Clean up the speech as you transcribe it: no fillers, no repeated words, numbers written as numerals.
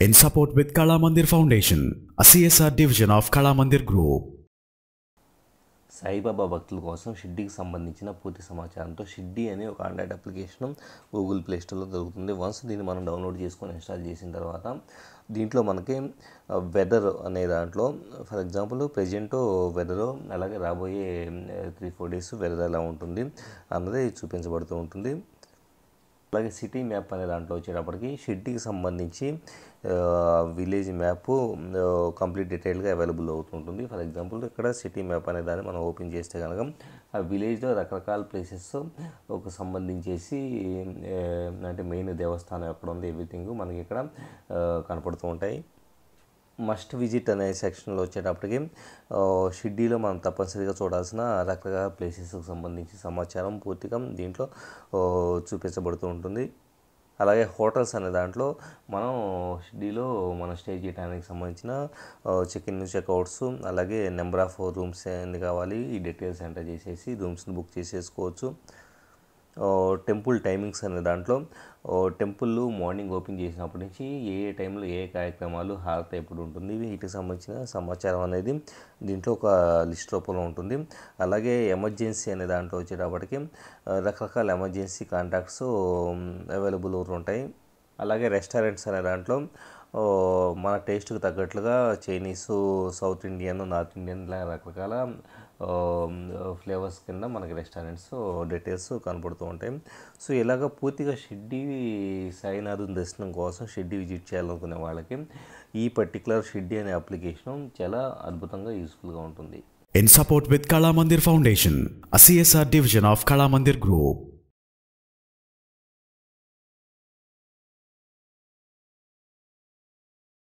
in support with Kala Mandir Foundation, a CSR division of Kala Mandir Group. Saibaba భక్తుల కోసం షిర్డీకి సంబంధించిన పూర్తి సమాచారంతో షిర్డీ అనే ఒక ఆండ్రాయిడ్ అప్లికేషన్ గూగుల్ ప్లే స్టోర్లో దొరుకుతుంది. వన్స్ దీన్ని మనం డౌన్లోడ్ చేసుకొని ఇన్స్టాల్ చేసిన తర్వాత దీంట్లో మనకి వెదర్ అనే దాంట్లో ఫర్ ఎగ్జాంపుల్ ప్రజెంట్ వెదర్ అలాగే రాబోయే 3-4 డేస్ వెదర్ ఎలా ఉంటుంది అన్నది చూపించబడుతూ ఉంటుంది. అలాగే సిటీ మ్యాప్ అనే దాంట్లో వచ్చేటప్పటికి షిర్డీకి సంబంధించి విలేజ్ మ్యాప్ కంప్లీట్ డీటెయిల్గా అవైలబుల్ అవుతుంటుంది. ఫర్ ఎగ్జాంపుల్ ఇక్కడ సిటీ మ్యాప్ అనే దాన్ని మనం ఓపెన్ చేస్తే కనుక ఆ విలేజ్లో రకరకాల ప్లేసెస్ ఒక సంబంధించేసి అంటే మెయిన్ దేవస్థానం ఎక్కడ ఉంది ఎవ్రీథింగ్ మనకి ఇక్కడ కనపడుతూ ఉంటాయి. మస్ట్ విజిట్ అనే సెక్షన్లో వచ్చేటప్పటికి షిర్డీలో మనం తప్పనిసరిగా చూడాల్సిన రకరకాల ప్లేసెస్కి సంబంధించి సమాచారం పూర్తిగా దీంట్లో చూపించబడుతూ ఉంటుంది. అలాగే హోటల్స్ అనే దాంట్లో మనం షిర్డీలో మనం స్టే చేయడానికి సంబంధించిన చెక్ ఇన్ చెక్అవుట్స్ అలాగే నెంబర్ ఆఫ్ రూమ్స్ ఎన్ని కావాలి ఈ డీటెయిల్స్ ఎంటర్ చేసేసి రూమ్స్ని బుక్ చేసేసుకోవచ్చు. టెంపుల్ టైమింగ్స్ అనే దాంట్లో టెంపుల్ మార్నింగ్ ఓపెన్ చేసినప్పటి నుంచి ఏ టైంలో ఏ కార్యక్రమాలు హారతి ఎప్పుడు ఉంటుంది వీటికి సంబంధించిన సమాచారం అనేది దీంట్లో ఒక లిస్ట్ రూపంలో ఉంటుంది. అలాగే ఎమర్జెన్సీ అనే దాంట్లో వచ్చేటప్పటికి రకరకాల ఎమర్జెన్సీ కాంటాక్ట్స్ అవైలబుల్ ఉంటాయి. అలాగే రెస్టారెంట్స్ అనే దాంట్లో మన టేస్ట్కి తగ్గట్లుగా Chinese, South Indian, North Indian ఇలా రకరకాల ఫ్లేవర్స్ కింద మనకి రెస్టారెంట్స్ డీటెయిల్స్ కనపడుతూ ఉంటాయి. సో ఇలాగ పూర్తిగా షిర్డీ సాయినాథుని దర్శనం కోసం షిర్డీ విజిట్ చేయాలనుకునే వాళ్ళకి ఈ పర్టికులర్ షిర్డీ అనే అప్లికేషన్ చాలా అద్భుతంగా యూస్ఫుల్గా ఉంటుంది. In support with Kala Mandir Foundation, a CSR division of Kala Mandir Group.